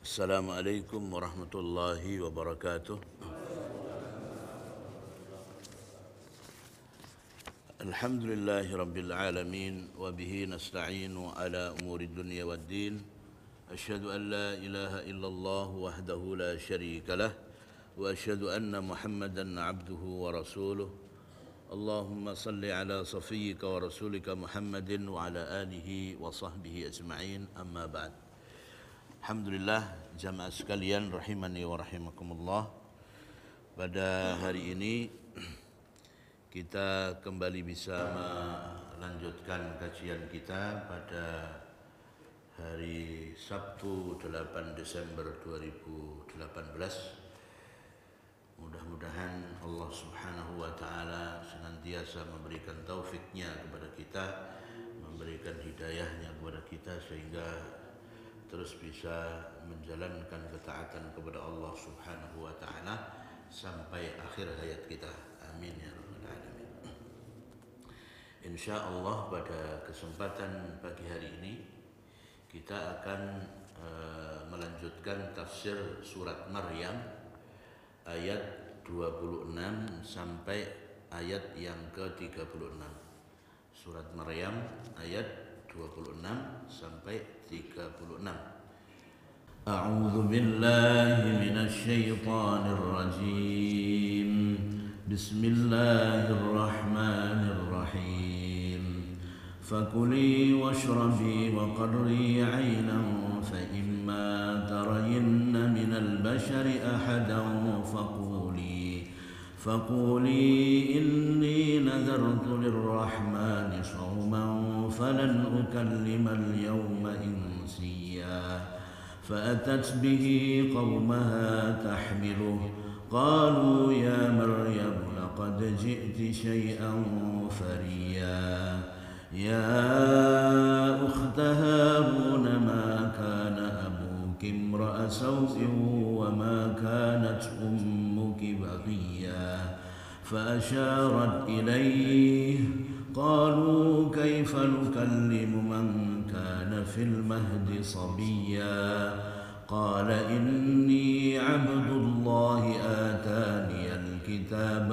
Assalamualaikum warahmatullahi wabarakatuh. Alhamdulillahi rabbil alamin wa bihi nasta'inu ala umuri dunya waddin. Asyhadu an la ilaha illallah wahdahu la syarika lah wa asyhadu anna Muhammadan abduhu wa rasuluh. Allahumma salli ala safiyyika wa rasulika Muhammadin wa ala alihi wa sahbihi ajma'in, amma ba'd. Alhamdulillah, jamaah sekalian rahimani wa rahimakumullah. Pada hari ini kita kembali bisa melanjutkan kajian kita pada hari Sabtu 8 Desember 2018. Mudah-mudahan Allah Subhanahu wa taala senantiasa memberikan taufiknya kepada kita, memberikan hidayahnya kepada kita sehingga terus bisa menjalankan ketaatan kepada Allah Subhanahu wa taala sampai akhir hayat kita. Amin ya rabbal alamin. Insyaallah pada kesempatan pagi hari ini kita akan melanjutkan tafsir surat Maryam ayat 26 sampai ayat yang ke-36. Surat Maryam ayat 26 sampai 36. A'udzu billahi minasy syaithanir rajim. Bismillahirrahmanirrahim. Fakuli washrabi wa qarri 'aynan fa imma tarayinna minal bashari ahadan فقولي إني نذرت للرحمن صوما فلن أكلم اليوم إنسيا فأتت به قومها تحمله قالوا يا مريم لقد جئت شيئا فريا يا أخت هارون ما كان أبوك امرأ سوء وما كانت أمك بغيا فأشارت إليه قالوا كيف نكلم من كان في المهد صبيا قال إني عبد الله آتاني الكتاب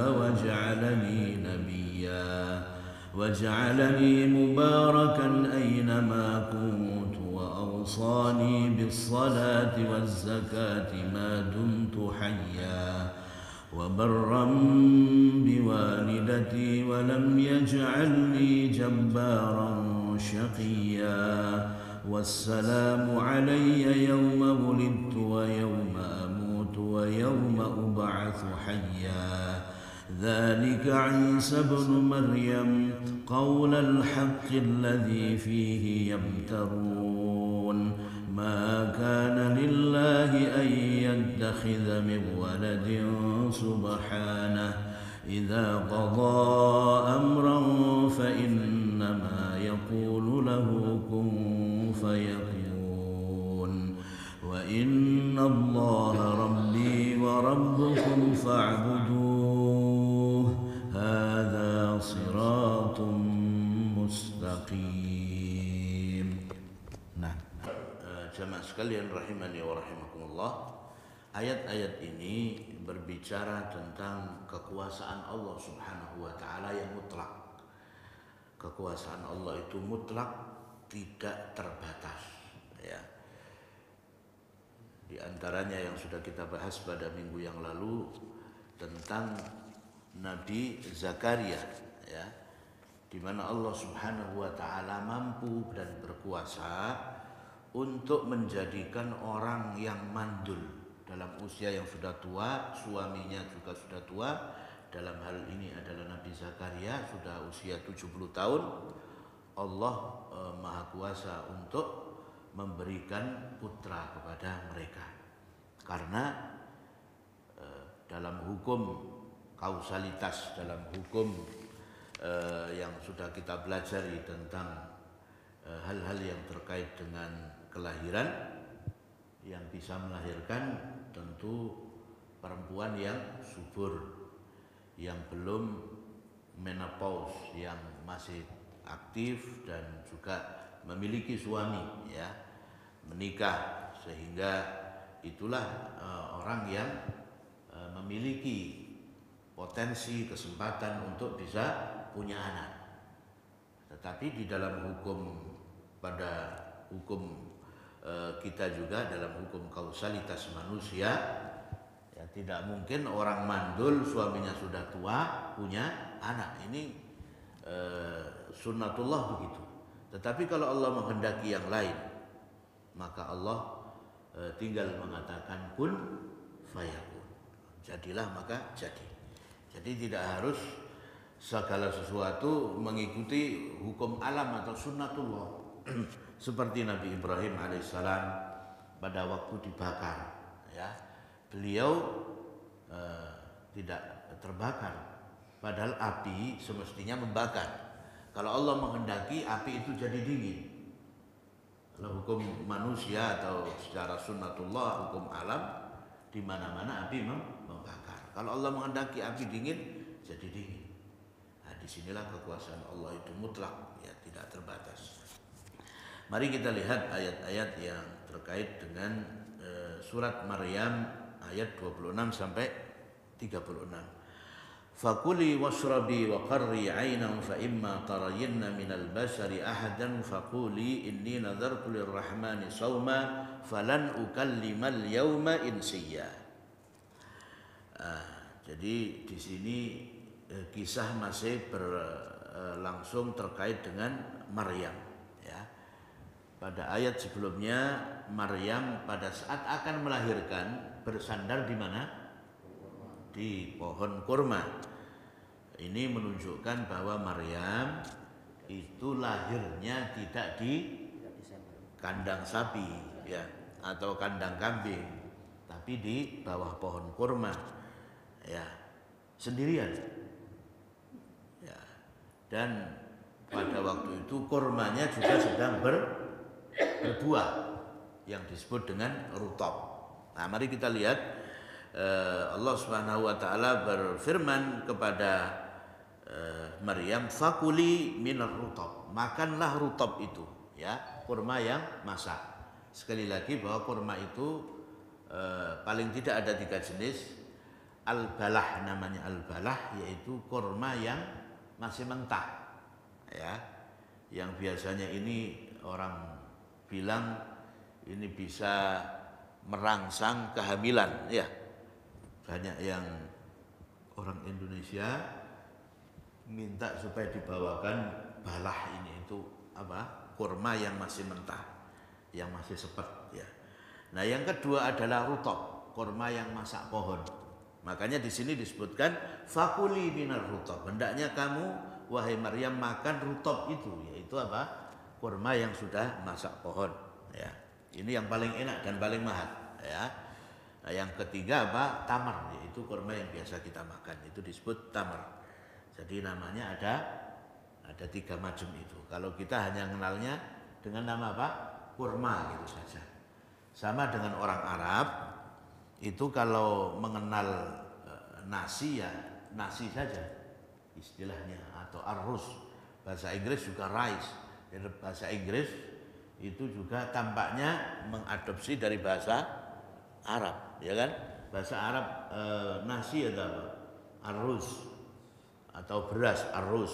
وجعلني مباركا أينما كنت وأوصاني بالصلاة والزكاة ما دمت حيا وبرا بوالدتي ولم يجعلني جبارا شقيا والسلام علي يوم ولدت ويوم أموت ويوم أبعث حيا ذلك عيسى ابن مريم قول الحق الذي فيه يمترون ما كان لله أن يتخذ من ولد سبحانه إذا قضى أمرا فإنما يقول له كن فيكون وإن الله ربي وربكم فاعبدوه هذا صراط مستقيم. Nah, jamaah sekalian rahimani wa rahimakumullah, ayat-ayat ini berbicara tentang kekuasaan Allah Subhanahu wa taala yang mutlak. Kekuasaan Allah itu mutlak, tidak terbatas, ya. Di antaranya yang sudah kita bahas pada minggu yang lalu tentang Nabi Zakaria, ya, di mana Allah Subhanahu wa taala mampu dan berkuasa untuk menjadikan orang yang mandul dalam usia yang sudah tua, suaminya juga sudah tua. Dalam hal ini adalah Nabi Zakaria sudah usia 70 tahun. Allah Maha Kuasa untuk memberikan putra kepada mereka. Karena dalam hukum kausalitas, dalam hukum yang sudah kita pelajari tentang hal-hal yang terkait dengan kelahiran, yang bisa melahirkan tentu perempuan yang subur, yang belum menopause, yang masih aktif dan juga memiliki suami, ya, menikah, sehingga itulah orang yang memiliki potensi kesempatan untuk bisa punya anak. Tetapi di dalam hukum kita juga dalam hukum kausalitas manusia, ya tidak mungkin orang mandul suaminya sudah tua punya anak. Ini sunnatullah begitu. Tetapi kalau Allah menghendaki yang lain, maka Allah tinggal mengatakan kun fayakun. Jadilah maka jadi. Jadi tidak harus segala sesuatu mengikuti hukum alam atau sunnatullah. Seperti Nabi Ibrahim alaihissalam pada waktu dibakar, ya, beliau tidak terbakar, padahal api semestinya membakar. Kalau Allah menghendaki api itu jadi dingin. Kalau hukum manusia atau secara sunnatullah, hukum alam, di mana-mana api membakar. Kalau Allah menghendaki api dingin, jadi dingin. Nah, disinilah kekuasaan Allah itu mutlak, ya, tidak terbatas. Mari kita lihat ayat-ayat yang terkait dengan surat Maryam ayat 26 sampai 36. Fakuli washrabi wa qarri 'ainan fa imma tarayinna minal bashari ahadan faquli inni nadartu lirrahmani sawma falan ukallimal yawma insiya. Jadi di sini kisah masih berlangsung terkait dengan Maryam. Pada ayat sebelumnya Maryam pada saat akan melahirkan bersandar di mana? Di pohon kurma. Ini menunjukkan bahwa Maryam itu lahirnya tidak di kandang sapi, ya, atau kandang kambing, tapi di bawah pohon kurma, ya, sendirian, ya. Dan pada waktu itu kurmanya juga sedang berbuah yang disebut dengan rutab. Nah, mari kita lihat Allah Subhanahu wa taala berfirman kepada Maryam, fakuli minar rutab, makanlah rutab itu, ya, kurma yang masak. Sekali lagi bahwa kurma itu paling tidak ada 3 jenis. Al-balah namanya, al-balah yaitu kurma yang masih mentah, ya, yang biasanya ini orang bilang ini bisa merangsang kehamilan, ya. Banyak yang orang Indonesia minta supaya dibawakan balah ini, itu apa? Kurma yang masih mentah, yang masih sepet, ya. Nah, yang kedua adalah rutab, kurma yang masak pohon. Makanya di sini disebutkan fakuli minar rutab. Hendaknya kamu wahai Maryam makan rutab itu, yaitu apa? Kurma yang sudah masak pohon, ya. Ini yang paling enak dan paling mahal, ya. Nah, yang ketiga apa? Tamar, yaitu kurma yang biasa kita makan, itu disebut tamar. Jadi namanya ada 3 macam itu. Kalau kita hanya mengenalnya dengan nama apa? Kurma gitu saja. Sama dengan orang Arab itu kalau mengenal nasi, ya nasi saja istilahnya, atau arrus. Bahasa Inggris juga rice. Bahasa Inggris itu juga tampaknya mengadopsi dari bahasa Arab, ya kan? Bahasa Arab nasi atau apa? Arus atau beras, arus,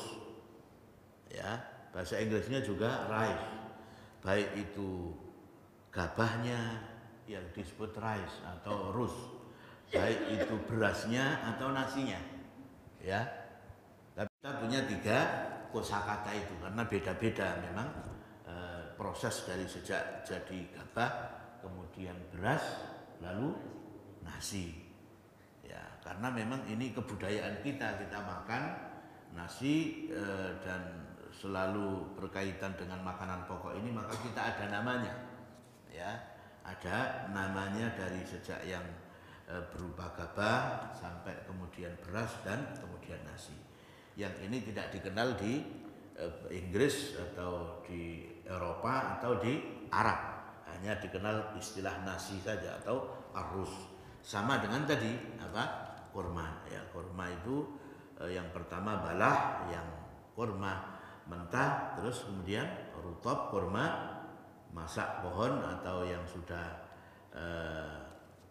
ya. Bahasa Inggrisnya juga rice, baik itu gabahnya yang disebut rice atau rus, baik itu berasnya atau nasinya, ya. Tapi kita punya 3 kosakata itu karena beda-beda memang proses dari sejak jadi gabah, kemudian beras, lalu nasi, ya. Karena memang ini kebudayaan kita makan nasi dan selalu berkaitan dengan makanan pokok ini, maka kita ada namanya, ya, ada namanya dari sejak yang berupa gabah sampai kemudian beras dan kemudian nasi. Yang ini tidak dikenal di Inggris atau di Eropa atau di Arab, hanya dikenal istilah nasi saja atau arus. Sama dengan tadi apa? Kurma, ya. Kurma itu yang pertama balah, yang kurma mentah, terus kemudian rutab, kurma masak pohon atau yang sudah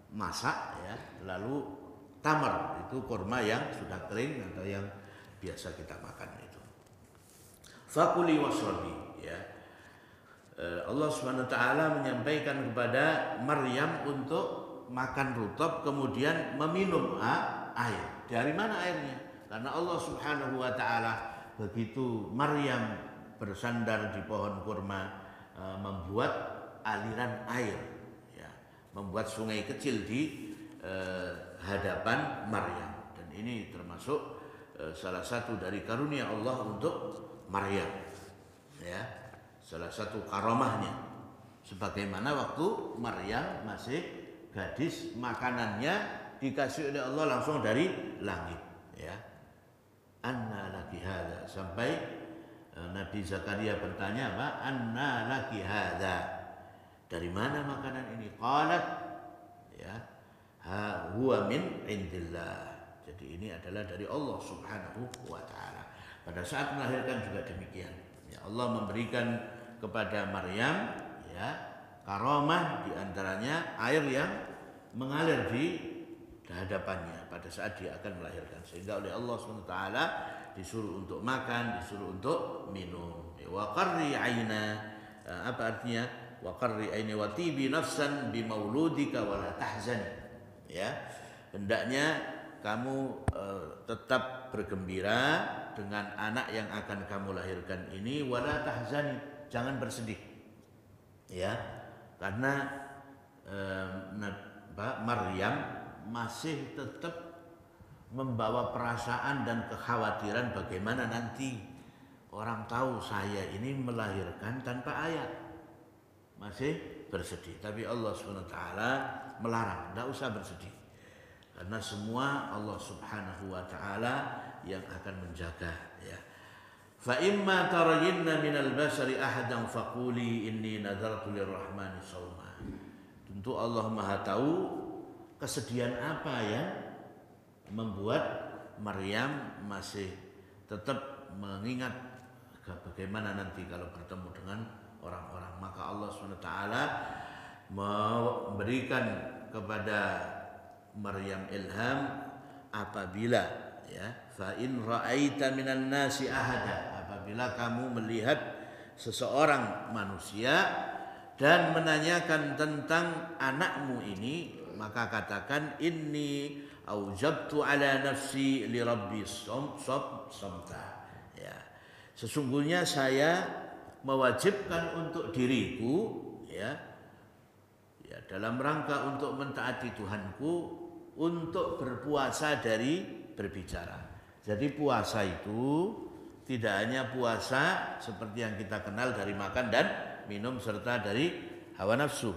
masak ya, lalu tamar itu kurma yang sudah kering atau yang biasa kita makan itu. Fakuli wasrabi ya. Allah Subhanahu wa taala menyampaikan kepada Maryam untuk makan rutop kemudian meminum air. Dari mana airnya? Karena Allah Subhanahu wa taala begitu Maryam bersandar di pohon kurma membuat aliran air ya, membuat sungai kecil di hadapan Maryam, dan ini termasuk salah satu dari karunia Allah untuk Maryam ya, salah satu karomahnya. Sebagaimana waktu Maryam masih gadis, makanannya dikasih oleh Allah langsung dari langit ya. Anna laki hadza, sampai Nabi Zakaria bertanya, apa? Anna laki hadza, dari mana makanan ini? Qalat ya, ha huwa min indillah, jadi ini adalah dari Allah Subhanahu wa taala. Pada saat melahirkan juga demikian ya, Allah memberikan kepada Maryam ya karomah, diantaranya air yang mengalir di hadapannya pada saat dia akan melahirkan, sehingga oleh Allah SWT disuruh untuk makan, disuruh untuk minum. Wa qarri aina, apa artinya? Wa qarri aini wa tibi nafsan bi mauludika wa la tahzani ya, hendaknya kamu tetap bergembira dengan anak yang akan kamu lahirkan ini, wa la tahzani, jangan bersedih ya, karena Maryam masih tetap membawa perasaan dan kekhawatiran bagaimana nanti orang tahu saya ini melahirkan tanpa ayah, masih bersedih. Tapi Allah SWT melarang, tidak usah bersedih, karena semua Allah Subhanahu wa taala yang akan menjaga ya. Fa imma tarayinna minal basari ahadan faquli inni nadartu lirrahmani shauma. Tentu Allah Maha tahu kesedihan apa yang membuat Maryam masih tetap mengingat bagaimana nanti kalau bertemu dengan orang-orang. Maka Allah SWT memberikan kepada Maryam ilham, apabila ya, fa in ra'aita minan nasi ahada, apabila kamu melihat seseorang manusia dan menanyakan tentang anakmu ini, maka katakan inni aujabtu ala nafsi li rabbi somta ya, sesungguhnya saya mewajibkan untuk diriku ya, dalam rangka untuk mentaati Tuhanku, untuk berpuasa dari berbicara. Jadi puasa itu tidak hanya puasa seperti yang kita kenal dari makan dan minum serta dari hawa nafsu,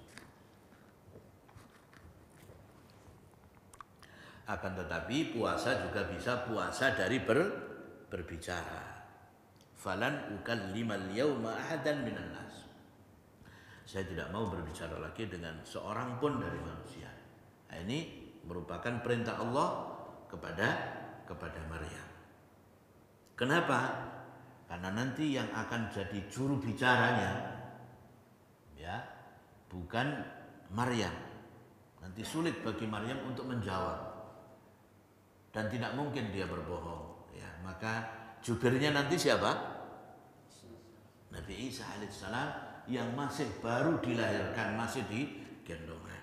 akan tetapi puasa juga bisa puasa dari berbicara. Falan ukallimal yauma ahadan minan nas, saya tidak mau berbicara lagi dengan seorang pun dari manusia. Nah, ini merupakan perintah Allah kepada Maryam. Kenapa? Karena nanti yang akan jadi juru bicaranya ya bukan Maryam. Nanti sulit bagi Maryam untuk menjawab, dan tidak mungkin dia berbohong ya. Maka jubirnya nanti siapa? Nabi Isa alaihissalam yang masih baru dilahirkan, masih di gendongan.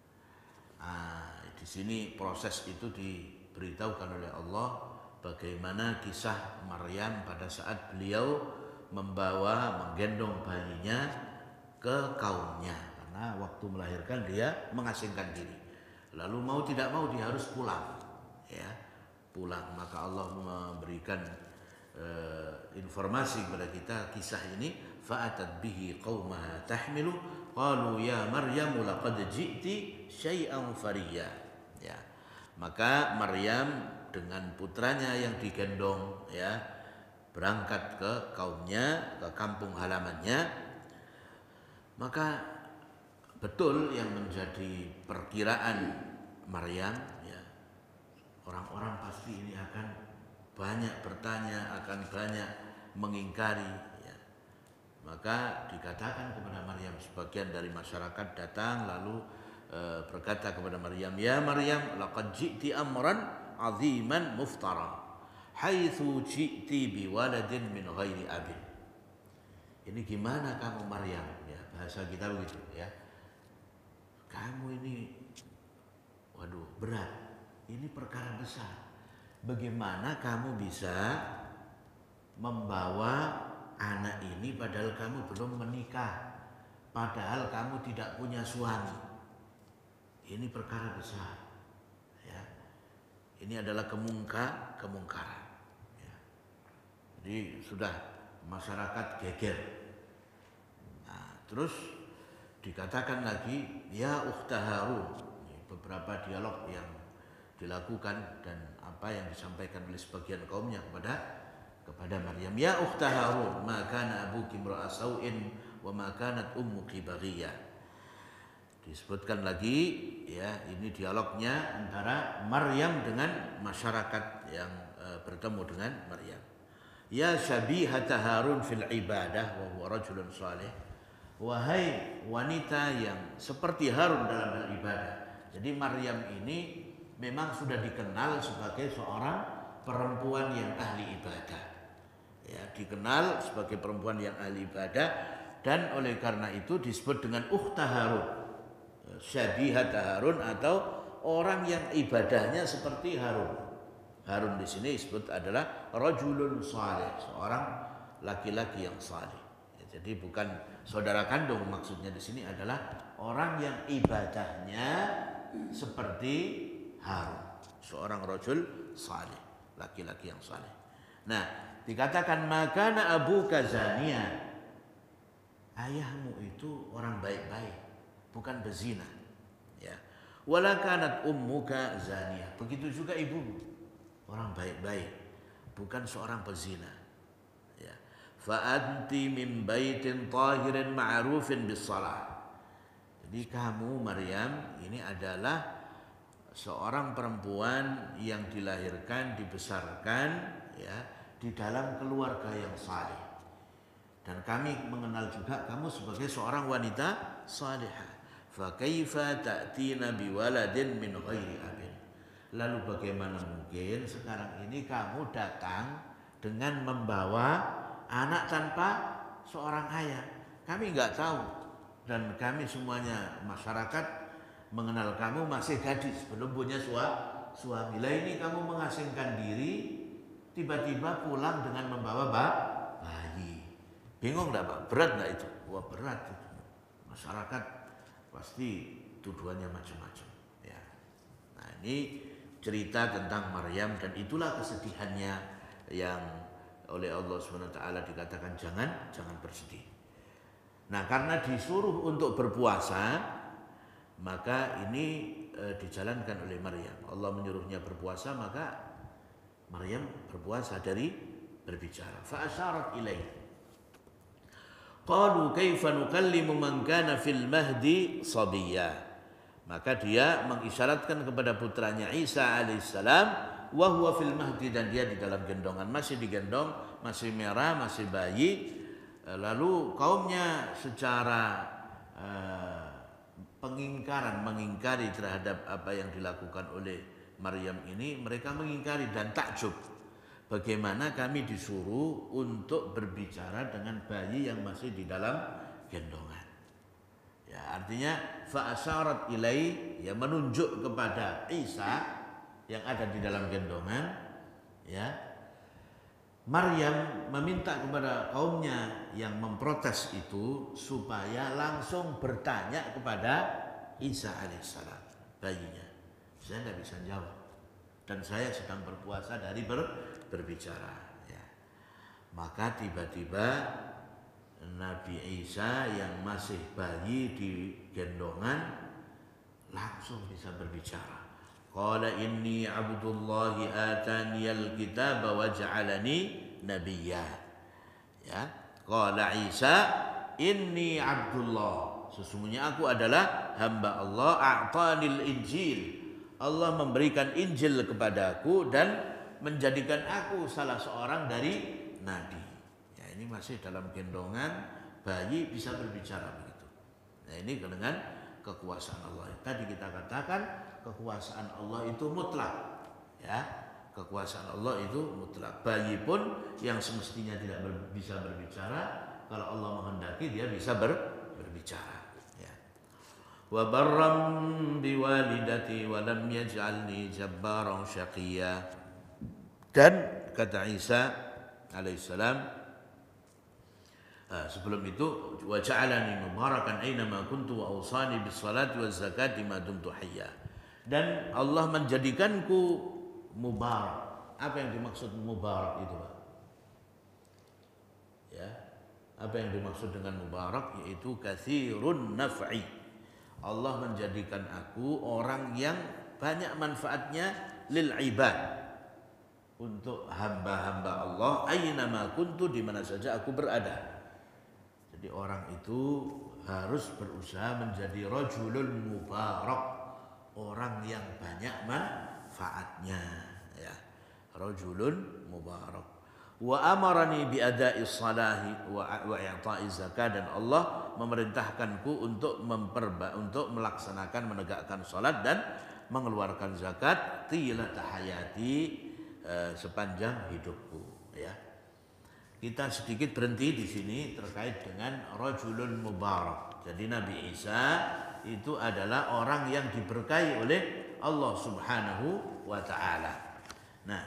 Di sini proses itu diberitahukan oleh Allah bagaimana kisah Maryam pada saat beliau menggendong bayinya ke kaumnya, karena waktu melahirkan dia mengasingkan diri, lalu mau tidak mau dia harus pulang ya, pulang. Maka Allah memberikan informasi kepada kita kisah ini, fa'atat bihi qaumaha tahmilu qalu ya Maryam laqad ji'ti syai'an fariya ya. Maka Maryam dengan putranya yang digendong ya berangkat ke kaumnya, ke kampung halamannya. Maka betul yang menjadi perkiraan Maryam ya, orang-orang pasti ini akan banyak bertanya, akan banyak mengingkari ya. Maka dikatakan kepada Maryam, sebagian dari masyarakat datang lalu berkata kepada Maryam, "Ya Maryam, laqad ji'ti amran 'aziman muftara, haitsu ji'ti biwaladin min ghairi abin." Ini gimana kamu Maryam? Ya, bahasa kita begitu ya. Kamu ini waduh, berat. Ini perkara besar. Bagaimana kamu bisa membawa anak ini padahal kamu belum menikah, padahal kamu tidak punya suami? Ini perkara besar, ya. Ini adalah kemungkaran. Ya. Jadi sudah masyarakat geger. Nah, terus dikatakan lagi, ya ukhta Harun. Beberapa dialog yang dilakukan dan apa yang disampaikan oleh sebagian kaumnya kepada Maryam. Ya ukhta Harun, ma kana abuki imra'a sau'in wa ma kanat ummuki baghiyah. Disebutkan lagi ya, ini dialognya antara Maryam dengan masyarakat yang bertemu dengan Maryam. Ya syabihata Harun fil ibadah wa huwa rajulun salih. Wahai wanita yang seperti Harun dalam hal ibadah. Jadi Maryam ini memang sudah dikenal sebagai seorang perempuan yang ahli ibadah. Ya, dikenal sebagai perempuan yang ahli ibadah dan oleh karena itu disebut dengan ukhta Harun. Syabihat Harun atau orang yang ibadahnya seperti Harun. Harun di sini disebut adalah rajulun saleh, seorang laki-laki yang saleh. Ya, jadi bukan saudara kandung, maksudnya di sini adalah orang yang ibadahnya seperti Harun, seorang rajul saleh, laki-laki yang saleh. Nah, dikatakan makana abuka zaniya, ayahmu itu orang baik-baik, bukan berzina, ya. Wala kanat ummuka zaniyah, begitu juga ibumu orang baik-baik, bukan seorang pezina, ya. Fa anti min baitin tahirin ma'rufin bis salah. Jadi kamu Maryam ini adalah seorang perempuan yang dilahirkan, dibesarkan ya di dalam keluarga yang saleh. Dan kami mengenal juga kamu sebagai seorang wanita salihah. Fa kaifa ta'tina biwaladin min ghairi abin. Lalu bagaimana mungkin sekarang ini kamu datang dengan membawa anak tanpa seorang ayah? Kami enggak tahu dan kami semuanya masyarakat mengenal kamu masih gadis, belum punya suami. Lah ini kamu mengasingkan diri, tiba-tiba pulang dengan membawa bayi. Bingung enggak Pak? Berat enggak itu? Wah berat itu. Masyarakat pasti tuduhannya macam-macam. Ya. Nah ini cerita tentang Maryam dan itulah kesedihannya yang oleh Allah SWT dikatakan jangan bersedih. Nah karena disuruh untuk berpuasa, maka ini dijalankan oleh Maryam. Allah menyuruhnya berpuasa, maka Maryam berpuasa dari berbicara. Fa asyarat ilaihi. Qalu kaifa nukallimu man kana fil mahdi sabiyya. Maka dia mengisyaratkan kepada putranya Isa alaihissalam wa huwa fil mahdi, dan dia di dalam gendongan, masih digendong, masih merah, masih bayi. Lalu kaumnya secara mengingkari terhadap apa yang dilakukan oleh Maryam ini, mereka mengingkari dan takjub. Bagaimana kami disuruh untuk berbicara dengan bayi yang masih di dalam gendongan. Ya, artinya fa asyarat ilai, ya menunjuk kepada Isa yang ada di dalam gendongan, ya. Maryam meminta kepada kaumnya yang memprotes itu supaya langsung bertanya kepada Isa alaihissalam, bayinya. Saya tidak bisa jawab dan saya sedang berpuasa dari berbicara, ya. Maka tiba-tiba Nabi Isa yang masih bayi di gendongan langsung bisa berbicara. Qala inni abdullahi ataniyal kitaba wa ja'alani nabiyya. Ya, qala Isa inni abdullah, sesungguhnya aku adalah hamba Allah, a'tanil injil, Allah memberikan Injil kepadaku dan menjadikan aku salah seorang dari nabi. Ya, ini masih dalam gendongan, bayi bisa berbicara begitu. Nah, ini dengan kekuasaan Allah. Tadi kita katakan kekuasaan Allah itu mutlak, ya. Kekuasaan Allah itu mutlak. Bayi pun yang semestinya tidak bisa berbicara, kalau Allah menghendaki dia bisa berbicara. Ya. Wa barram biwalidati wa lam yaj'alni jabbaran syaqiyya. Dan kata Isa alaihissalam, sebelum itu wa ja'alani mubarakan aynama kuntu wa awsani bis salati waz zakati ma dumtu hayya. Dan Allah menjadikanku mubarak. Apa yang dimaksud mubarak itu, Pak? Ya. Apa yang dimaksud dengan mubarak yaitu katsirun naf'i. Allah menjadikan aku orang yang banyak manfaatnya lil ibad, untuk hamba-hamba Allah, aynama kuntu, di mana saja aku berada. Jadi orang itu harus berusaha menjadi rajulun mubarak, orang yang banyak manfaatnya, ya. Rajulun mubarak. Wa amarani bi ada'i salahi wa i'ta'i zakat, dan Allah memerintahkanku untuk melaksanakan, menegakkan salat dan mengeluarkan zakat tilata hayati, sepanjang hidupku, ya. Kita sedikit berhenti di sini terkait dengan rajulun mubarak. Jadi Nabi Isa itu adalah orang yang diberkahi oleh Allah Subhanahu wa taala. Nah,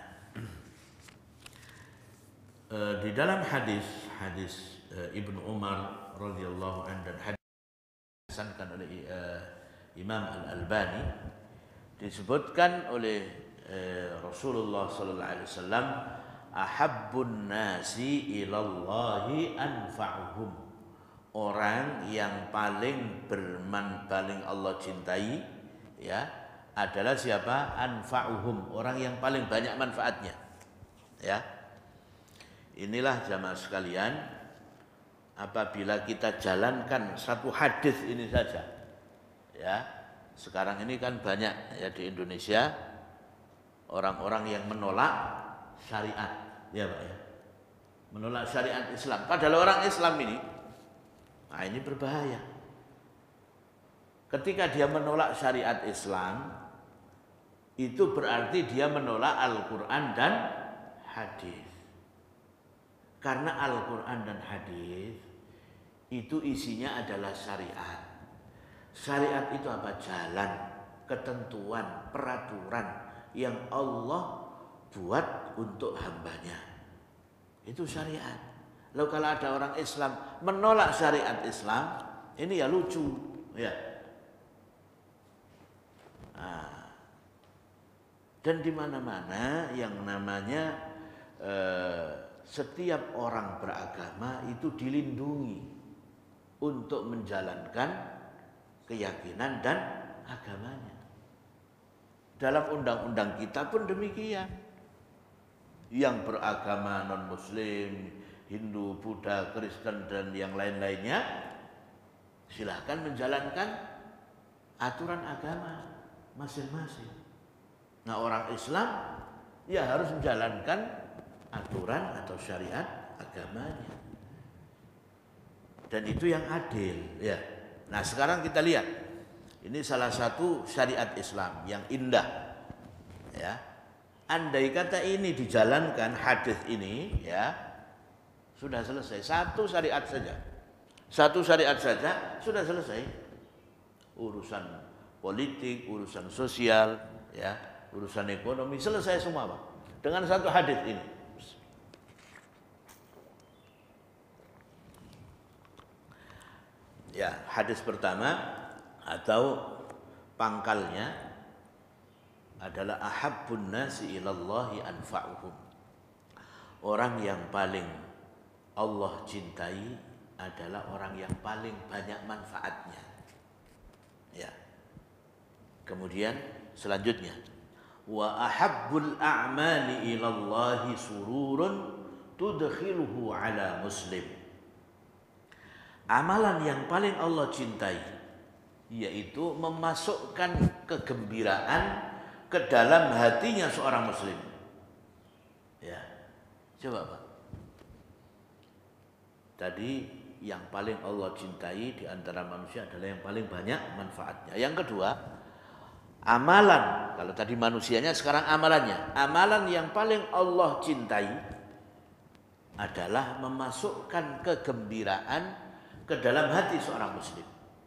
di dalam hadis Ibnu Umar radhiyallahu anhu dan hadis dihasankan oleh Imam Al-Albani, disebutkan oleh Rasulullah sallallahu alaihi wasallam, ahabbun nasi ilallahi anfa'uhum. Orang yang paling Allah cintai, ya, adalah siapa? Anfa'uhum, orang yang paling banyak manfaatnya, ya. Inilah jamaah sekalian, apabila kita jalankan satu hadis ini saja, ya. Sekarang ini kan banyak, ya, di Indonesia orang-orang yang menolak syariat, ya Pak, ya. Menolak syariat Islam. Padahal orang Islam ini, nah ini berbahaya. Ketika dia menolak syariat Islam, itu berarti dia menolak Al-Quran dan hadis. Karena Al-Quran dan hadis itu isinya adalah syariat. Syariat itu apa? Jalan, ketentuan, peraturan yang Allah buat untuk hambanya. Itu syariat. Lalu kalau ada orang Islam menolak syariat Islam, ini ya lucu, ya. Nah, dan di mana-mana yang namanya setiap orang beragama itu dilindungi untuk menjalankan keyakinan dan agamanya. Dalam undang-undang kita pun demikian. Yang beragama non-muslim, Hindu, Buddha, Kristen, dan yang lain-lainnya, silahkan menjalankan aturan agama masing-masing. Nah, orang Islam ya harus menjalankan aturan atau syariat agamanya. Dan itu yang adil, ya. Nah, sekarang kita lihat. Ini salah satu syariat Islam yang indah, ya. Andai kata ini dijalankan, hadis ini, ya, sudah selesai. Satu syariat saja sudah selesai. Urusan politik, urusan sosial, ya, urusan ekonomi, selesai semua, Pak. Dengan satu hadis ini. Ya, hadis pertama atau pangkalnya adalah ahabbun nasi ilallahi anfa'uhum. Orang yang paling Allah cintai adalah orang yang paling banyak manfaatnya. Ya. Kemudian selanjutnya, wa ahabbul a'mali ilallahi sururun tudkhiluhu ala muslim. Amalan yang paling Allah cintai yaitu memasukkan kegembiraan ke dalam hatinya seorang muslim. Ya. Coba, Pak. Tadi yang paling Allah cintai di antara manusia adalah yang paling banyak manfaatnya. Yang kedua, amalan. Kalau tadi manusianya, sekarang amalannya. Amalan yang paling Allah cintai adalah memasukkan kegembiraan ke dalam hati seorang muslim.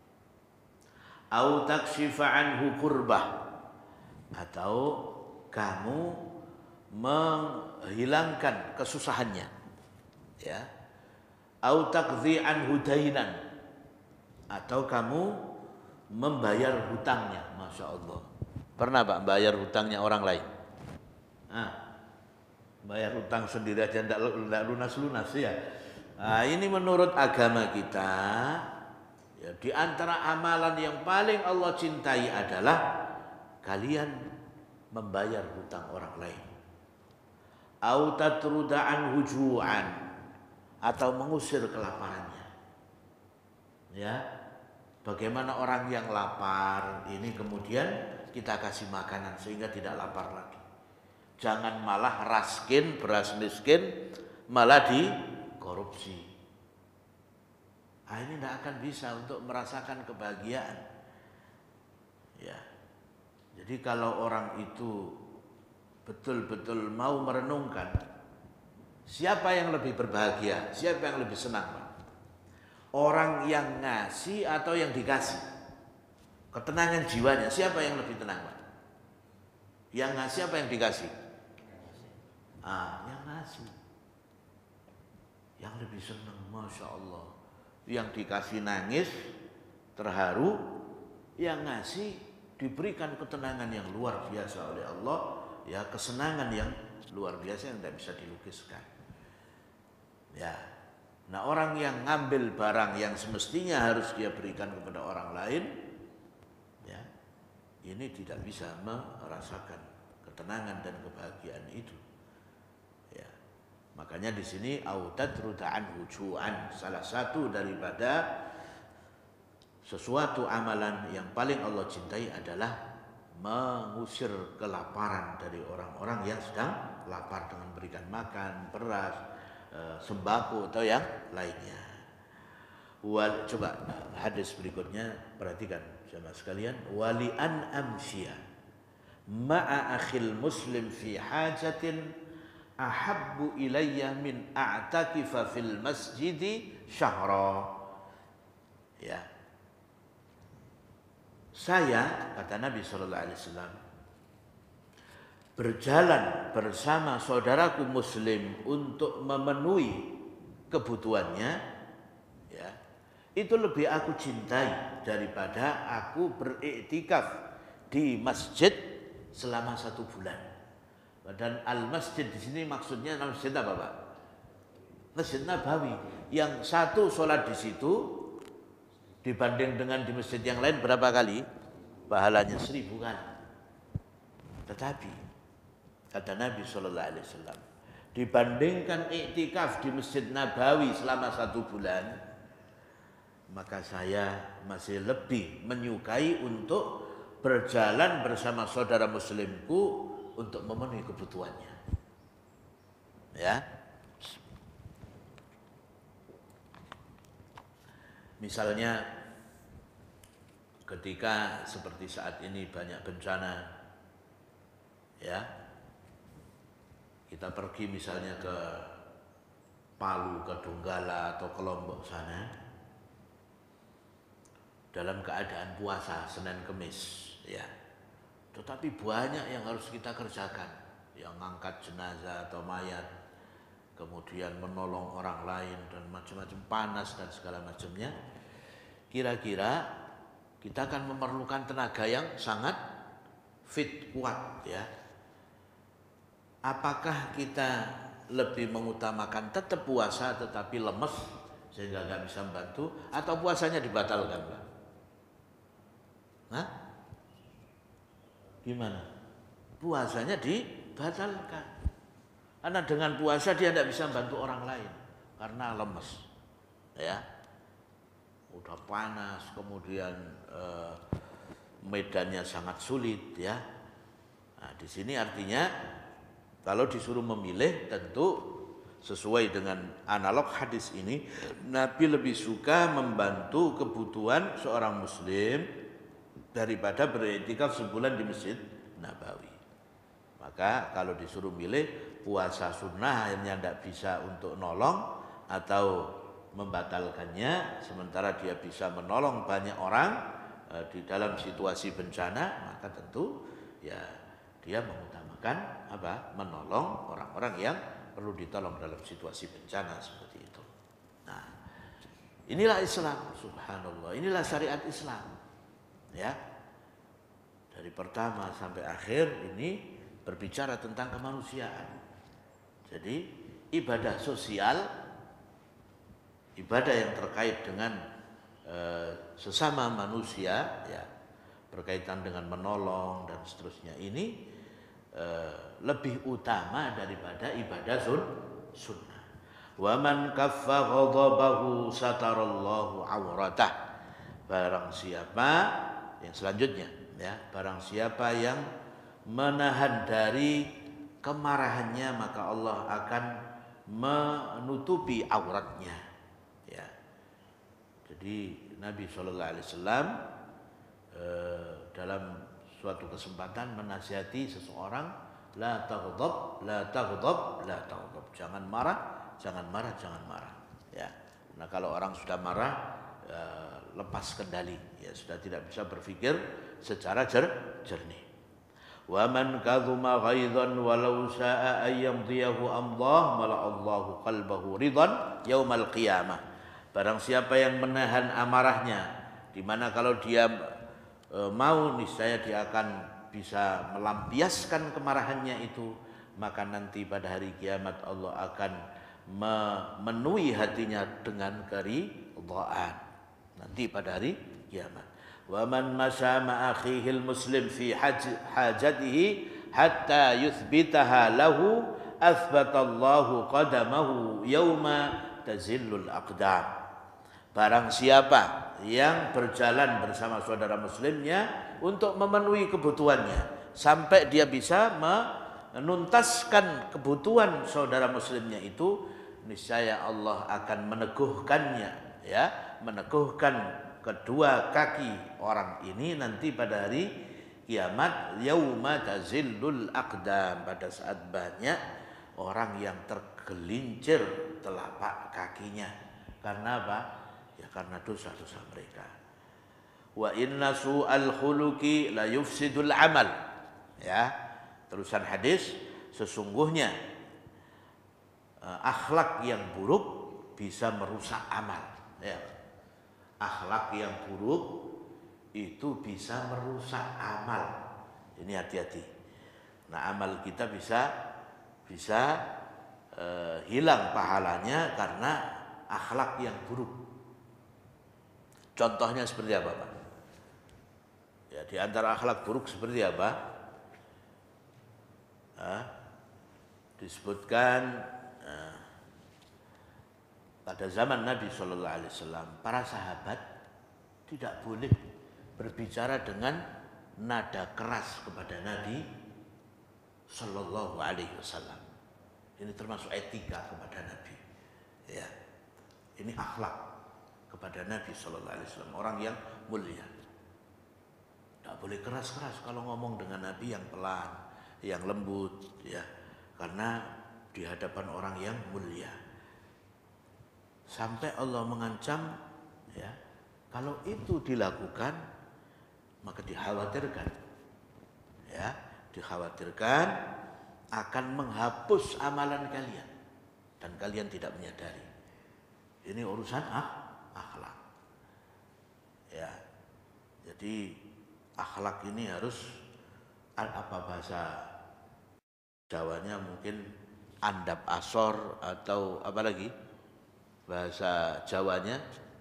Au takshifa anhu kurbah, atau kamu menghilangkan kesusahannya, ya. Au taqdhi anhu dainan, atau kamu membayar hutangnya. Masya Allah, pernah Pak bayar hutangnya orang lain? Bayar hutang sendiri aja tidak lunas-lunas ya. Nah, ini menurut agama kita, ya, di antara amalan yang paling Allah cintai adalah kalian membayar hutang orang lain. Au tatruda anhu ju'an, atau mengusir kelaparannya. Ya. Bagaimana orang yang lapar ini kemudian kita kasih makanan sehingga tidak lapar lagi. Jangan malah raskin, beras miskin, malah dikorupsi. Ini tidak akan bisa untuk merasakan kebahagiaan. Ya. Jadi kalau orang itu betul-betul mau merenungkan, siapa yang lebih berbahagia, siapa yang lebih senang, Pak? Orang yang ngasih atau yang dikasih? Ketenangan jiwanya, siapa yang lebih tenang, Pak? Yang ngasih apa yang dikasih? Yang ngasih. Yang lebih senang, Masya Allah. Yang dikasih nangis, terharu. Yang ngasih diberikan ketenangan yang luar biasa oleh Allah. Ya, kesenangan yang luar biasa yang tidak bisa dilukiskan. Ya. Nah, orang yang ngambil barang yang semestinya harus dia berikan kepada orang lain, ya, ini tidak bisa merasakan ketenangan dan kebahagiaan itu. Ya. Makanya di sini autatruda anhu ju'an, salah satu daripada sesuatu amalan yang paling Allah cintai adalah mengusir kelaparan dari orang-orang yang sedang lapar dengan berikan makan, beras, sembako atau yang lainnya. Coba hadis berikutnya perhatikan jemaah sekalian. Wali an amsya ma'a akhil muslim fi hajatin ahabbu ilayya min a'takifa fil masjidi syahra. Ya. Saya, kata Nabi SAW, berjalan bersama saudaraku muslim untuk memenuhi kebutuhannya, ya, itu lebih aku cintai daripada aku beriktikaf di masjid selama 1 bulan. Dan al-masjid di sini maksudnya masjid apa, Pak? Masjid Nabawi. Yang satu sholat di situ dibanding dengan di masjid yang lain berapa kali? Pahalanya 1000 kali. Tetapi kata Nabi SAW, dibandingkan iktikaf di Masjid Nabawi selama 1 bulan, maka saya masih lebih menyukai untuk berjalan bersama saudara muslimku untuk memenuhi kebutuhannya. Ya. Misalnya ketika seperti saat ini banyak bencana, ya, kita pergi misalnya ke Palu, ke Donggala atau ke Lombok sana dalam keadaan puasa Senin Kemis, ya, tetapi banyak yang harus kita kerjakan, yang ngangkat jenazah atau mayat, kemudian menolong orang lain dan macam-macam, panas dan segala macamnya. Kira-kira kita akan memerlukan tenaga yang sangat fit, kuat, ya. Apakah kita lebih mengutamakan tetap puasa tetapi lemes sehingga nggak bisa membantu, atau puasanya dibatalkan, Pak? Hah? Gimana? Puasanya dibatalkan. Karena dengan puasa dia tidak bisa membantu orang lain karena lemes, ya. Udah panas, kemudian medannya sangat sulit, ya. Nah, di sini artinya kalau disuruh memilih, tentu sesuai dengan analog hadis ini, Nabi lebih suka membantu kebutuhan seorang muslim daripada beriktikaf sebulan di Masjid Nabawi. Maka kalau disuruh milih puasa sunnah hanya tidak bisa untuk nolong atau membatalkannya, sementara dia bisa menolong banyak orang di dalam situasi bencana, maka tentu ya dia mengutamakan apa? Menolong orang-orang yang perlu ditolong dalam situasi bencana seperti itu. Nah, inilah Islam, subhanallah. Inilah syariat Islam. Ya. Dari pertama sampai akhir ini berbicara tentang kemanusiaan. Jadi, ibadah sosial, ibadah yang terkait dengan sesama manusia, ya, berkaitan dengan menolong dan seterusnya ini lebih utama daripada ibadah sunnah. Wa man kaffa ghadabahu satarallahu auratah. Barang siapa yang selanjutnya, ya, barang siapa yang menahan dari kemarahannya, maka Allah akan menutupi auratnya. Ya. Jadi Nabi SAW dalam suatu kesempatan menasihati seseorang, la taghdab, la taghdab, la taghdab. Jangan marah, jangan marah, jangan marah. Ya. Nah, kalau orang sudah marah, lepas kendali, ya, sudah tidak bisa berpikir secara jernih. Wa man kadhuma ghaidhan walau sha'a ayyamdiyahu Allah mala'allahu qalbahu ridhan yaumal qiyamah. Barang siapa yang menahan amarahnya, di mana kalau dia mau, niscaya dia akan bisa melampiaskan kemarahannya itu, maka nanti pada hari kiamat Allah akan memenuhi hatinya dengan keridhaan nanti pada hari kiamat. Wa man masya ma akhihil muslim fi hajatihi hatta yuthbitaha lahu athbatallahu qadamahu yauma tazillul aqdam. Barang siapa yang berjalan bersama saudara muslimnya untuk memenuhi kebutuhannya sampai dia bisa menuntaskan kebutuhan saudara muslimnya itu, niscaya Allah akan meneguhkannya, ya, meneguhkan kedua kaki orang ini nanti pada hari kiamat, yauma tazillul aqdam, pada saat banyak orang yang tergelincir telapak kakinya. Karena apa? Ya karena dosa-dosa mereka. Wa inna su'al khuluqi la yufsidul amal. Ya, terusan hadis, sesungguhnya akhlak yang buruk bisa merusak amal. Ya. Akhlak yang buruk itu bisa merusak amal. Ini hati-hati. Nah, amal kita bisa hilang pahalanya karena akhlak yang buruk. Contohnya seperti apa, Pak? Ya, di antara akhlak buruk seperti apa? Disebutkan pada zaman Nabi SAW, para sahabat tidak boleh berbicara dengan nada keras kepada Nabi SAW. Ini termasuk etika kepada Nabi. Ya, ini akhlak kepada Nabi SAW, orang yang mulia. Tidak boleh keras-keras kalau ngomong dengan Nabi, yang pelan, yang lembut, ya, karena di hadapan orang yang mulia. Sampai Allah mengancam, ya, kalau itu dilakukan maka dikhawatirkan, ya, dikhawatirkan akan menghapus amalan kalian dan kalian tidak menyadari. Ini urusan akhlak. Ya. Jadi akhlak ini harus, apa bahasa Jawanya mungkin andap asor, atau apa lagi bahasa Jawanya,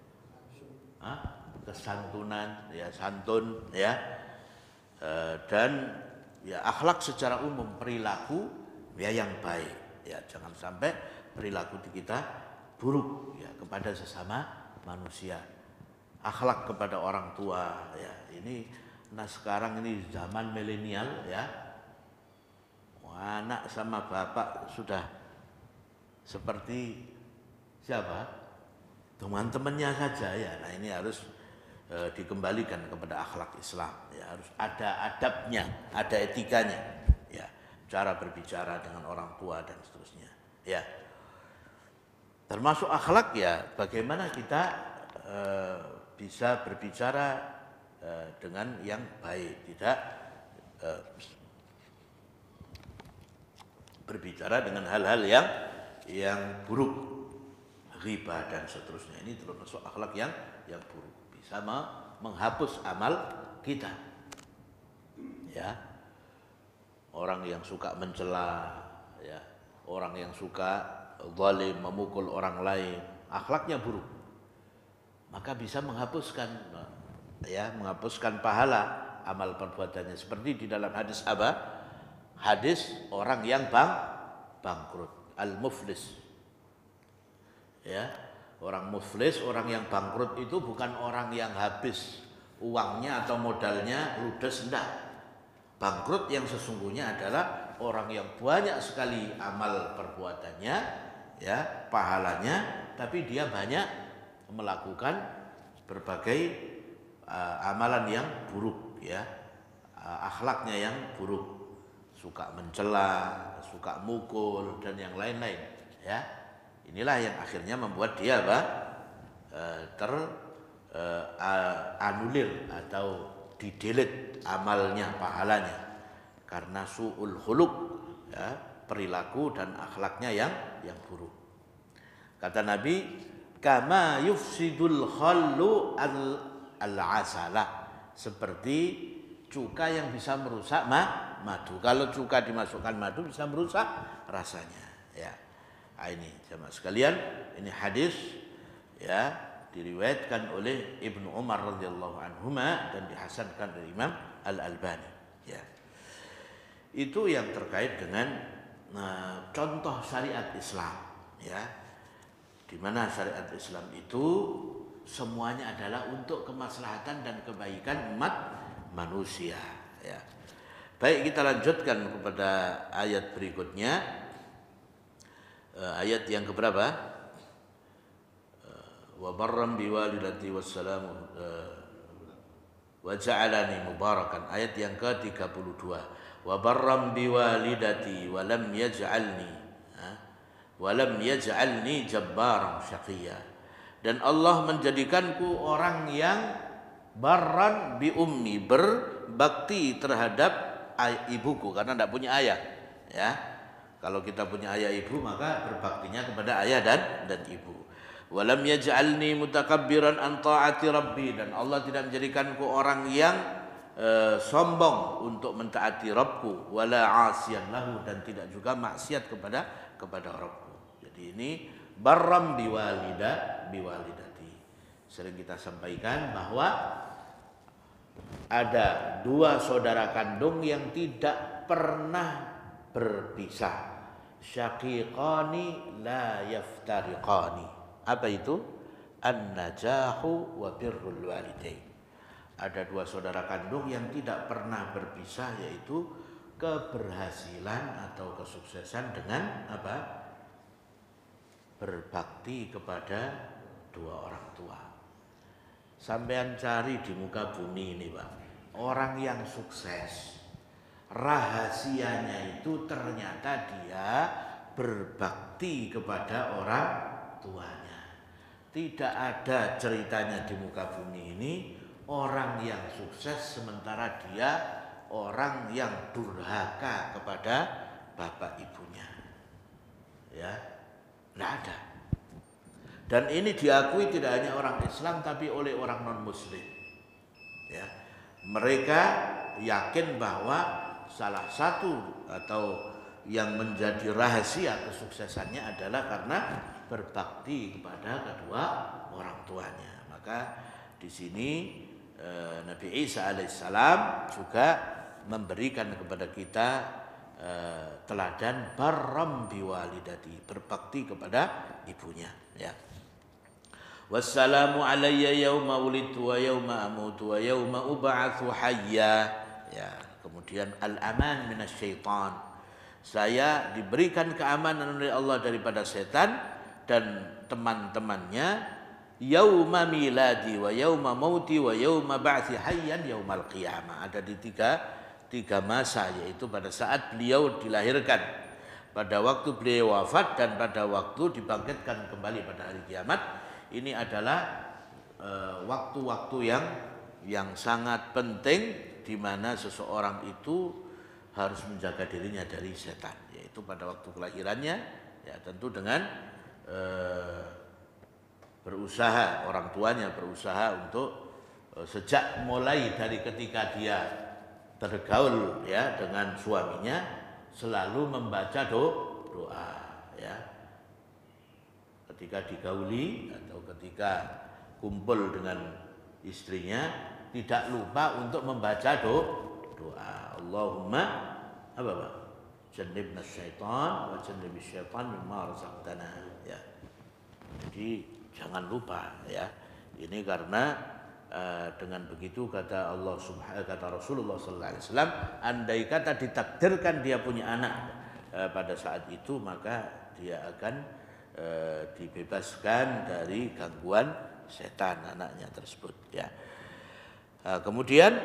kesantunan, ya, santun, ya, dan ya akhlak secara umum, perilaku ya yang baik, ya, jangan sampai perilaku kita buruk, ya, kepada sesama manusia. Akhlak kepada orang tua, ya, ini, nah sekarang ini zaman milenial, ya, anak sama bapak sudah seperti siapa? Teman-temannya saja ya. Nah, ini harus dikembalikan kepada akhlak Islam ya, harus ada adabnya, ada etikanya ya, cara berbicara dengan orang tua dan seterusnya ya. Termasuk akhlak ya, bagaimana kita bisa berbicara dengan yang baik, tidak berbicara dengan hal-hal yang buruk, ghibah dan seterusnya. Ini termasuk akhlak yang buruk, bisa menghapus amal kita. Ya. Orang yang suka mencela, ya, orang yang suka zalim, memukul orang lain, akhlaknya buruk. Maka bisa menghapuskan ya, menghapuskan pahala amal perbuatannya, seperti di dalam hadis apa? Hadis orang yang bangkrut, al-muflis. Ya, orang muflis, orang yang bangkrut itu bukan orang yang habis uangnya atau modalnya ludes, enggak. Bangkrut yang sesungguhnya adalah orang yang banyak sekali amal perbuatannya, ya, pahalanya, tapi dia banyak melakukan berbagai amalan yang buruk, ya, akhlaknya yang buruk, suka mencela, suka mukul dan yang lain-lain, ya. Inilah yang akhirnya membuat dia anulir atau didelete amalnya, pahalanya, karena su'ul khuluq, ya, perilaku dan akhlaknya yang buruk. Kata Nabi, kama yufsidul khallu al-asala, seperti cuka yang bisa merusak madu. Kalau cuka dimasukkan madu bisa merusak rasanya, ya. Nah, ini jemaah sekalian, ini hadis ya, diriwayatkan oleh Ibnu Umar radhiyallahu anhuma dan dihasankan oleh Imam Al-Albani, ya. Itu yang terkait dengan contoh syariat Islam, ya, di mana syariat Islam itu semuanya adalah untuk kemaslahatan dan kebaikan umat manusia, ya. Baik, kita lanjutkan kepada ayat berikutnya. Ayat yang keberapa? Wa barram biwalidati wassalamu wa ja'alani mubarakan. Ayat yang ke-32. Wa barram biwalidati wa lam yaj'alni jabbaran syaqiyya. Dan Allah menjadikanku orang yang barran bi ummi, berbakti terhadap ibuku karena tidak punya ayah, ya. Kalau kita punya ayah ibu maka berbaktinya kepada ayah dan ibu. Walam yaj'alni mutakabbiran an ta'ati rabbi, dan Allah tidak menjadikanku orang yang sombong untuk mentaati Rabbku, wala asiyan lahu, dan tidak juga maksiat kepada Rabbku. Jadi ini barram biwalidati. Sering kita sampaikan bahwa ada dua saudara kandung yang tidak pernah berpisah. Syaqiqani la yaftariqani. Apa itu? An-najahu wa birrul walidain. Ada dua saudara kandung yang tidak pernah berpisah, yaitu keberhasilan atau kesuksesan dengan apa? Berbakti kepada dua orang tua. Sampean cari di muka bumi ini, Pak, orang yang sukses, rahasianya itu ternyata dia berbakti kepada orang tuanya. Tidak ada ceritanya di muka bumi ini orang yang sukses sementara dia orang yang durhaka kepada bapak ibunya, ya, tidak ada. Dan ini diakui tidak hanya orang Islam tapi oleh orang non Muslim, ya. Mereka yakin bahwa salah satu atau yang menjadi rahasia kesuksesannya adalah karena berbakti kepada kedua orang tuanya. Maka di sini Nabi Isa alaihissalam juga memberikan kepada kita teladan barram biwalidati, berbakti kepada ibunya, ya. Wassalamu alayya yauma wulidtu wa yauma amutu wa yauma ub'atsu hayya, ya. Kemudian al-aman minasyaitan, Saya diberikan keamanan oleh Allah daripada setan dan teman-temannya yauma miladi wa yauma mauti wa yauma ba'thi hayyan yaumal qiyamah. Ada di tiga masa, yaitu pada saat beliau dilahirkan, pada waktu beliau wafat, dan pada waktu dibangkitkan kembali pada hari kiamat. Ini adalah waktu-waktu yang sangat penting di mana seseorang itu harus menjaga dirinya dari setan, yaitu pada waktu kelahirannya, ya tentu dengan berusaha, orang tuanya berusaha untuk sejak mulai dari ketika dia tergaul ya dengan suaminya selalu membaca doa ya. Ketika digauli atau ketika kumpul dengan istrinya tidak lupa untuk membaca doa. Allahumma apa Pak? Jannibna syaitan wa jannibis syaitan mimma razaqtana ya. Jadi jangan lupa ya. Ini karena dengan begitu kata Rasulullah sallallahu alaihi wasallam, andai kata ditakdirkan dia punya anak pada saat itu, maka dia akan dibebaskan dari gangguan setan anaknya tersebut ya. Kemudian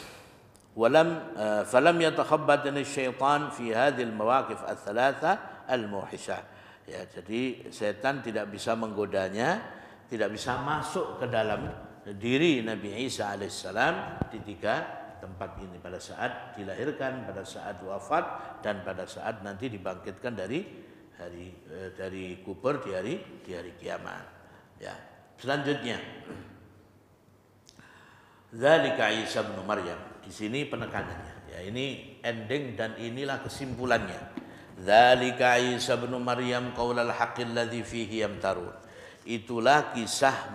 falam yatakhabbatani syaitan fi hadhil mawaqif ats-tsalatsa al-muhisah. Ya, jadi setan tidak bisa menggodanya, tidak bisa masuk ke dalam diri Nabi Isa alaihissalam di tiga tempat ini, pada saat dilahirkan, pada saat wafat, dan pada saat nanti dibangkitkan dari kubur di hari kiamat. Ya. Selanjutnya, Dzalika Isa bin Maryam. Di sini penekanannya. Ya, ini ending dan inilah kesimpulannya. Dzalika Isa bin Maryam qaulal haqqil ladzi fihi yamtarun. Itulah kisah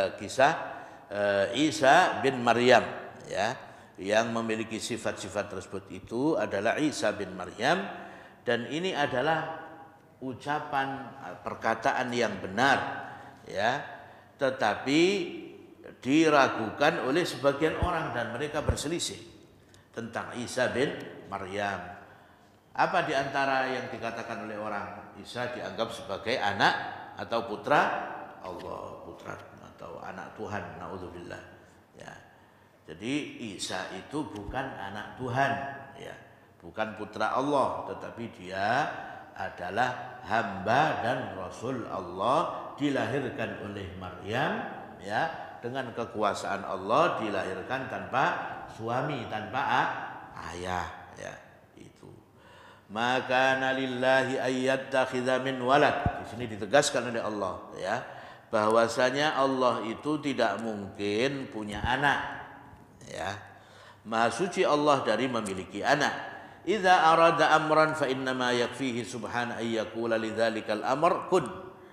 Isa bin Maryam ya, yang memiliki sifat-sifat tersebut. Itu adalah Isa bin Maryam, dan ini adalah ucapan perkataan yang benar ya, tetapi diragukan oleh sebagian orang dan mereka berselisih tentang Isa bin Maryam. Apa di antara yang dikatakan oleh orang? Isa dianggap sebagai anak atau putra Allah, putra atau anak Tuhan, naudzubillah ya. Jadi Isa itu bukan anak Tuhan ya, bukan putra Allah, tetapi dia adalah hamba dan rasul Allah, dilahirkan oleh Maryam ya, dengan kekuasaan Allah, dilahirkan tanpa suami, tanpa ayah ya. Itu maka lillahi ayyattakhidha min walad. Di sini ditegaskan oleh Allah ya, bahwasanya Allah itu tidak mungkin punya anak ya. Maha suci Allah dari memiliki anak. Idza arada amran fa innama yakfihi subhanahu ay yaqula lidzalikal amr kun.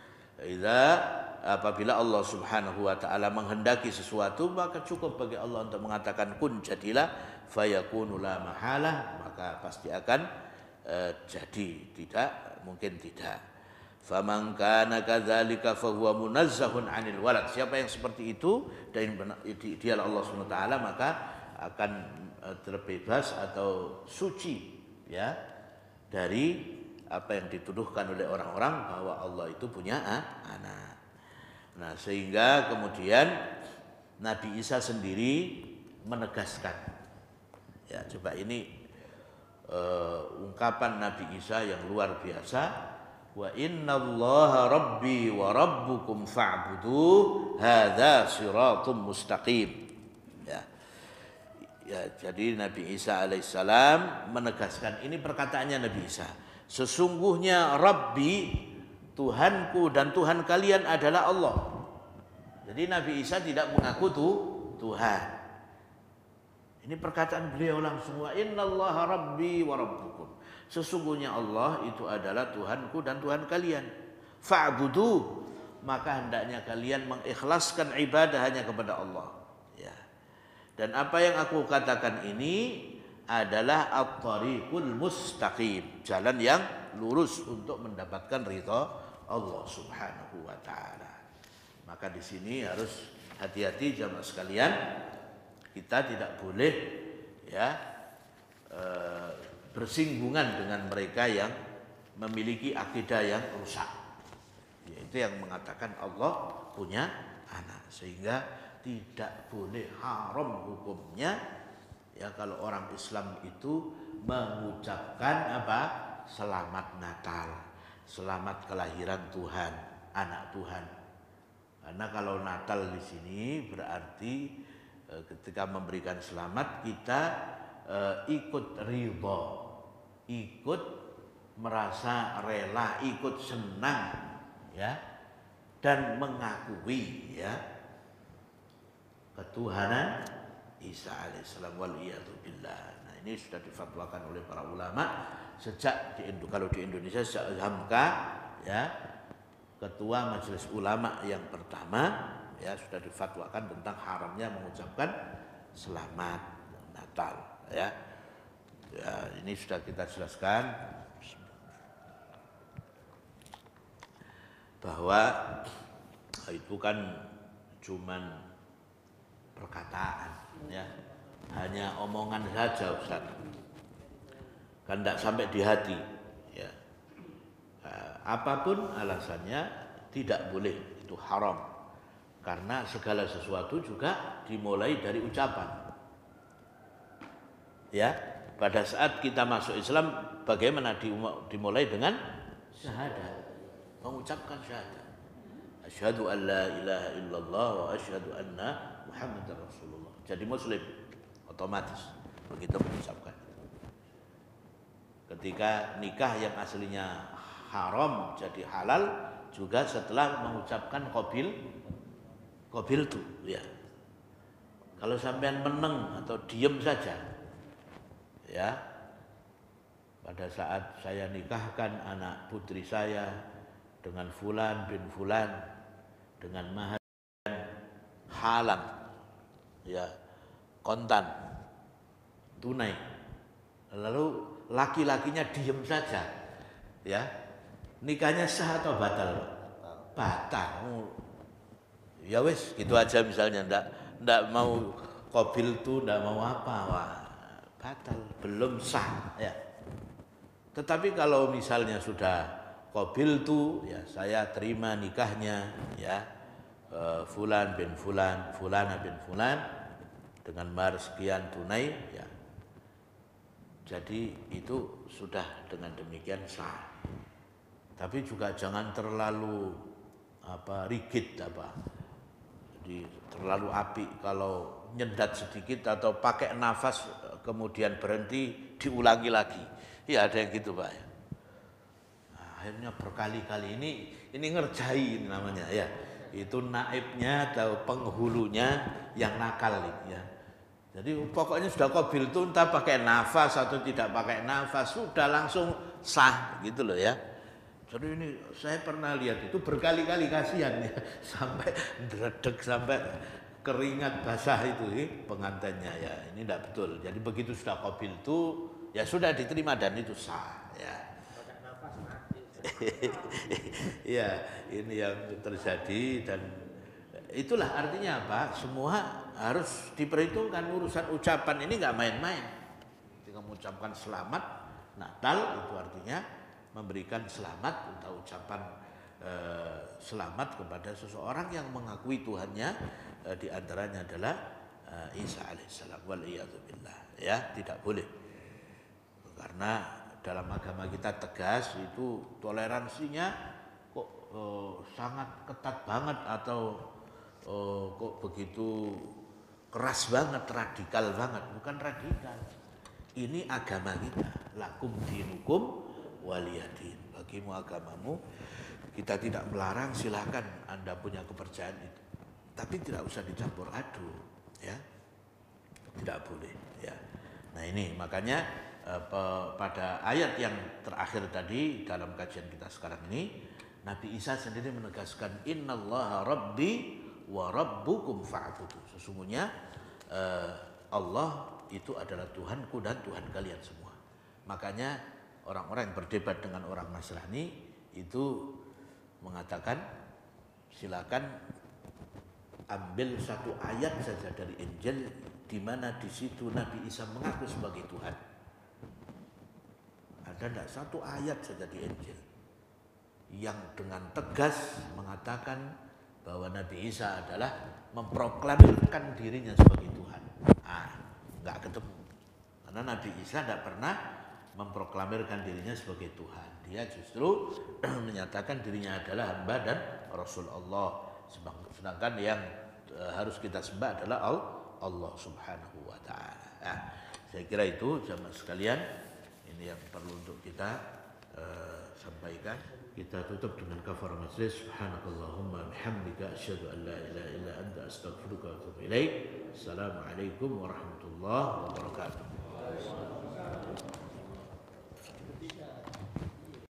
Apabila Allah Subhanahu wa taala menghendaki sesuatu, maka cukup bagi Allah untuk mengatakan kun, jadilah, fayakunu la mahalah, maka pasti akan jadi, tidak mungkin tidak. Faman kana kadzalika fa huwa munazzahun 'anil walad. Siapa yang seperti itu, dan dialah Allah Subhanahu wa taala, maka akan terbebas atau suci ya dari apa yang dituduhkan oleh orang-orang bahwa Allah itu punya anak. Nah, sehingga kemudian Nabi Isa sendiri menegaskan. Ya, coba ini ungkapan Nabi Isa yang luar biasa. Wa innallaha rabbi wa rabbukum fa'budu hadza siratum mustaqim. Ya, jadi Nabi Isa alaihissalam menegaskan, ini perkataannya Nabi Isa. Sesungguhnya Rabbi, Tuhanku dan Tuhan kalian adalah Allah. Jadi Nabi Isa tidak mengaku Tuhan. Ini perkataan beliau langsung, wa innallaha rabbi wa rabbukum. Sesungguhnya Allah itu adalah Tuhanku dan Tuhan kalian. Fa'budu, maka hendaknya kalian mengikhlaskan ibadah hanya kepada Allah. Ya. Dan apa yang aku katakan ini adalah at-tariqul mustaqim, jalan yang lurus untuk mendapatkan ridha Allah Subhanahu wa taala. Maka di sini harus hati-hati jamaah sekalian. Kita tidak boleh ya bersinggungan dengan mereka yang memiliki akidah yang rusak, yaitu yang mengatakan Allah punya anak, sehingga tidak boleh, haram hukumnya ya kalau orang Islam itu mengucapkan apa? Selamat Natal, selamat kelahiran Tuhan, anak Tuhan. Karena kalau Natal di sini berarti ketika memberikan selamat kita ikut ridho, ikut merasa rela, ikut senang ya, dan mengakui ya ketuhanan Isa alaihissalam waliyadzubillah. Nah, ini sudah difatwakan oleh para ulama sejak kalau di Indonesia sejak Hamka ya, ketua majelis ulama yang pertama ya, sudah difatwakan tentang haramnya mengucapkan selamat Natal ya. Ya, ini sudah kita jelaskan bahwa itu kan cuman perkataan ya, hanya omongan saja Ustaz, kan tidak sampai di hati ya. Apapun alasannya tidak boleh, itu haram, karena segala sesuatu juga dimulai dari ucapan ya. Pada saat kita masuk Islam bagaimana dimulai dengan syahadat, mengucapkan syahadat, asyhadu an la ilaha illallah wa asyhadu anna Muhammadar Rasulullah. Jadi muslim otomatis begitu mengucapkan. Ketika nikah yang aslinya haram jadi halal juga setelah mengucapkan qabil tu ya. Kalau sampean meneng atau diem saja ya, pada saat saya nikahkan anak putri saya dengan fulan bin fulan dengan mahar halang ya, kontan tunai, lalu laki-lakinya diem saja ya, nikahnya sah atau batal? Batal. Ya wis gitu aja misalnya, ndak mau qabil tu, ndak mau apa, wah batal, belum sah ya. Tetapi kalau misalnya sudah qabil tu ya, saya terima nikahnya ya, fulan bin fulan, fulana bin fulan dengan mahar sekian tunai ya, jadi itu sudah dengan demikian sah. Tapi juga jangan terlalu rigid jadi terlalu apik, kalau nyedat sedikit atau pakai nafas kemudian berhenti diulangi lagi ya, ada yang gitu Pak ya. Nah, akhirnya berkali-kali ini ngerjain namanya ya, itu naibnya atau penghulunya yang nakal ya. Jadi pokoknya sudah qabil itu entah pakai nafas atau tidak pakai nafas sudah langsung sah gitu loh ya. Jadi ini saya pernah lihat itu berkali-kali, kasihan ya, sampai dredeg, sampai keringat basah itu pengantinnya ya. Ini tidak betul. Jadi begitu sudah qabil itu ya sudah diterima dan itu sah ya. Ya, ini yang terjadi dan itulah artinya apa? Semua harus diperhitungkan, urusan ucapan ini nggak main-main. Ketika mengucapkan selamat Natal itu artinya memberikan selamat atau ucapan selamat kepada seseorang yang mengakui Tuhannya, di antaranya adalah Isa alaihissalam waliyadzubillah ya, tidak boleh. Karena dalam agama kita tegas, itu toleransinya kok sangat ketat banget atau kok begitu keras banget, radikal banget. Bukan radikal, ini agama kita, lakum dinukum waliyadin, bagimu agamamu. Kita tidak melarang, silahkan Anda punya kepercayaan itu, tapi tidak usah dicampur aduk ya, tidak boleh ya. Nah ini makanya pada ayat yang terakhir tadi dalam kajian kita sekarang ini, Nabi Isa sendiri menegaskan innallaha rabbi wa rabbukum fa'budu. Sesungguhnya Allah itu adalah Tuhanku dan Tuhan kalian semua. Makanya orang-orang yang berdebat dengan orang Nasrani itu mengatakan silakan ambil satu ayat saja dari Injil di mana di situ Nabi Isa mengaku sebagai Tuhan. ada tidak satu ayat saja di Injil yang dengan tegas mengatakan bahwa Nabi Isa adalah memproklamirkan dirinya sebagai Tuhan. Nggak ketemu. Karena Nabi Isa tidak pernah memproklamirkan dirinya sebagai Tuhan. Dia justru menyatakan dirinya adalah hamba dan Rasul Allah. Sedangkan yang harus kita sembah adalah Allah Subhanahu wa Ta'ala. Saya kira itu jamaah sekalian, ini yang perlu untuk kita sampaikan. Kita tutup dengan kafaratul majlis. Subhanakallahumma bihamdika asyhadu an la ilaha illa anta astaghfiruka wa atubu ilaik. Assalamualaikum warahmatullahi wabarakatuh.